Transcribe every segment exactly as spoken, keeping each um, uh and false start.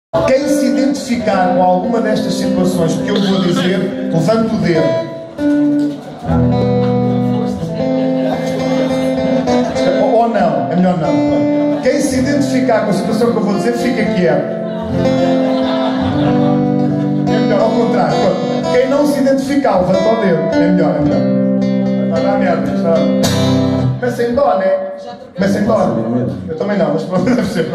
Quem se identificar com alguma destas situações que eu vou dizer, levante o dedo. Ou não, é melhor não. Quem se identificar com a situação que eu vou dizer, fica quieto. É melhor, ao contrário. Quem não se identificar, levanta o dedo. É melhor, é melhor. Vai dar merda, sabe? Começa em dó, né? Começa em dó. Eu também não, mas pronto, deve ser.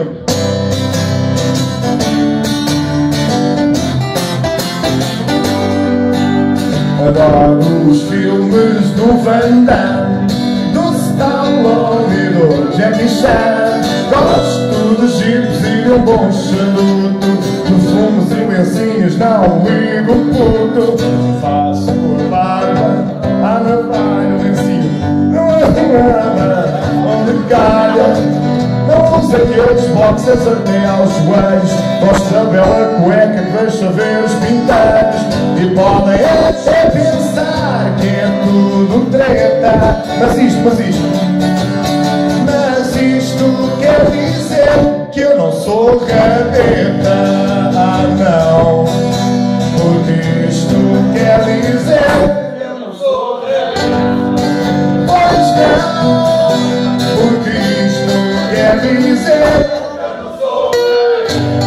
Adoro os filmes do Van Damme, do Stallone e do Jackie Chan. Gosto de jipes e de um bom charuto, de fumos e lencinhos, não ligo puto. Faço a barba, a navalha, o lencinho, não é nada, onde calha. Não uso aqueles boxers até aos joelhos, gosto da bela cueca que deixa ver os pinteiros. E podem até pensar que é tudo treta, mas isto, mas isto, mas isto quer dizer que eu não sou rabeta. Ah não, porque isto quer dizer que eu não sou rabeta. Pois não, porque isto quer dizer que eu não sou rabeta.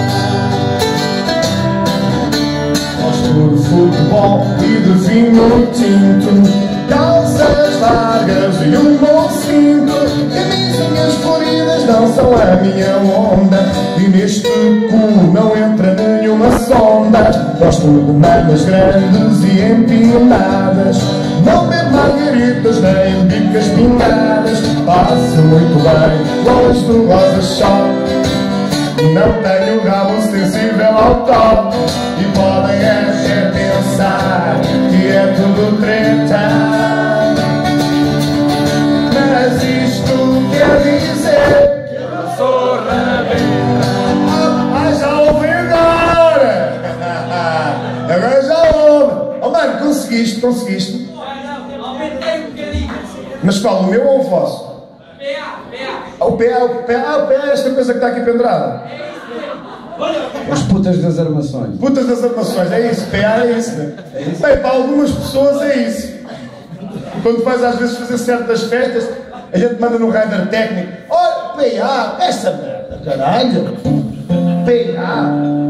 Gosto de futebol e de vinho tinto, calças largas e um bom cinto. Camisinhas floridas não são a minha onda, e neste cu não entra nenhuma sonda. Gosto de mamas grandes e empinadas, não bebo margaritas nem bicas pingadas. Passo muito bem longe do rosa-choque, não tenho rabo sensível ao toque. E podem até pensar que é tudo treta, mas isto quer dizer que eu não sou rabeta. Ah, já ouvi agora! Agora já ouve! Oh mano, conseguiste, conseguiste? Aumentei um bocadinho. Mas qual, o meu ou o vosso? P A, P A. O P A, o P A, o P A é esta coisa que está aqui pendurada. As putas das armações. Putas das armações, é isso, P A é isso. É isso. Bem, para algumas pessoas é isso. Quando vais às vezes fazer certas festas, a gente manda no radar técnico: olha, P A, essa merda, caralho. P A,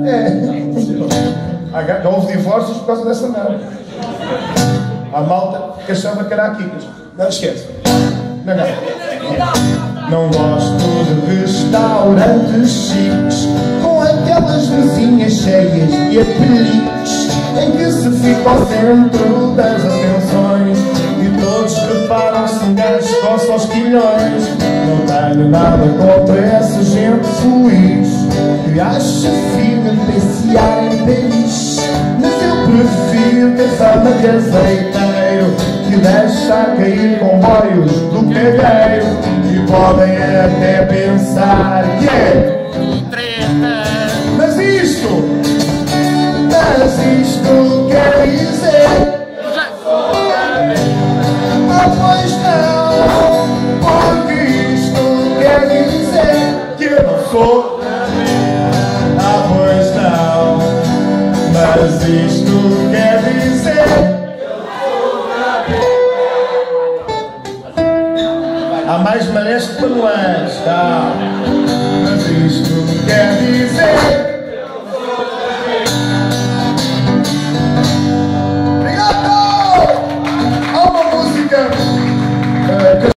é. Já houve divórcios por causa dessa merda. A malta que achava que era a Kikas. Não esquece. Não, não. Não gosto de restaurantes chiques, com aquelas mesinhas cheias de apeliques, em que se fica ao centro das atenções e todos reparam-se gajos com só os quilhões. Não tenho nada contra essa gente feliz que acha firme passear em Paris, mas eu prefiro ter fama de azeiteiro que deixa cair comboios do cargueiro. E podem até pensar que é treta, mas isto, mas isto quer dizer que eu já sou rabeta. Ah, pois não, porque isto quer dizer que eu não sou rabeta. Ah, pois não, mas isto quer dizer. Há mais marés que panuãs, tá? Mas isto quer dizer